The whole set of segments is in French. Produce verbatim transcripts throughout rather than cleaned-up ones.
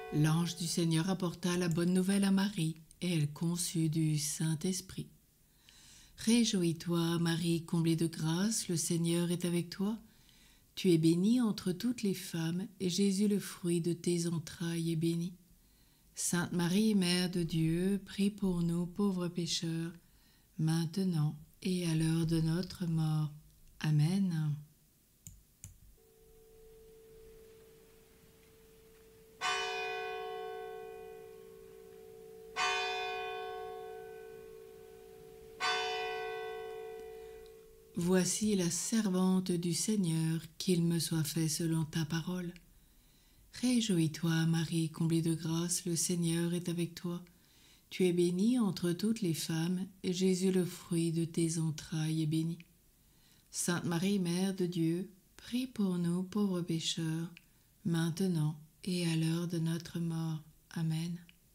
L'ange du Seigneur apporta la bonne nouvelle à Marie, et elle conçut du Saint-Esprit. Réjouis-toi, Marie, comblée de grâce, le Seigneur est avec toi. Tu es bénie entre toutes les femmes, et Jésus, le fruit de tes entrailles, est béni. Sainte Marie, Mère de Dieu, prie pour nous pauvres pécheurs, maintenant et à l'heure de notre mort. Amen. Voici la servante du Seigneur, qu'il me soit fait selon ta parole. Réjouis-toi, Marie, comblée de grâce, le Seigneur est avec toi. Tu es bénie entre toutes les femmes, et Jésus, le fruit de tes entrailles, est béni. Sainte Marie, Mère de Dieu, prie pour nous pauvres pécheurs, maintenant et à l'heure de notre mort. Amen.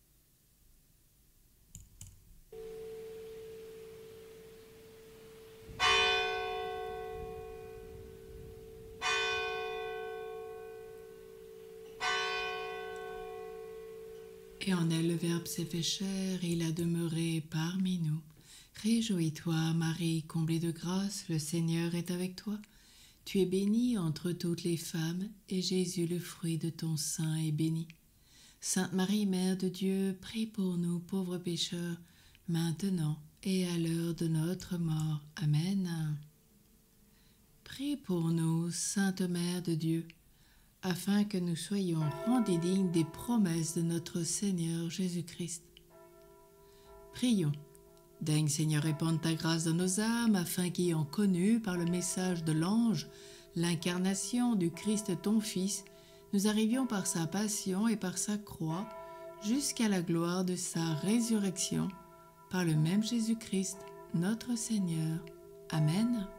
Et en elle, le Verbe s'est fait chair, et il a demeuré parmi nous. Réjouis-toi, Marie, comblée de grâce, le Seigneur est avec toi. Tu es bénie entre toutes les femmes, et Jésus, le fruit de ton sein, est béni. Sainte Marie, Mère de Dieu, prie pour nous pauvres pécheurs, maintenant et à l'heure de notre mort. Amen. Prie pour nous, Sainte Mère de Dieu, afin que nous soyons rendus dignes des promesses de notre Seigneur Jésus-Christ. Prions. Daigne, Seigneur, répandre ta grâce dans nos âmes, afin qu'ayant connu par le message de l'ange l'incarnation du Christ ton Fils, nous arrivions par sa passion et par sa croix jusqu'à la gloire de sa résurrection, par le même Jésus-Christ, notre Seigneur. Amen.